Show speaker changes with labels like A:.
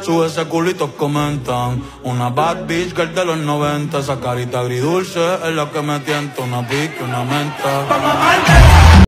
A: Sube ese culito, comentan. Una bad bitch girl de los 90. Esa carita agridulce es la que me tienta. Una pique, una menta.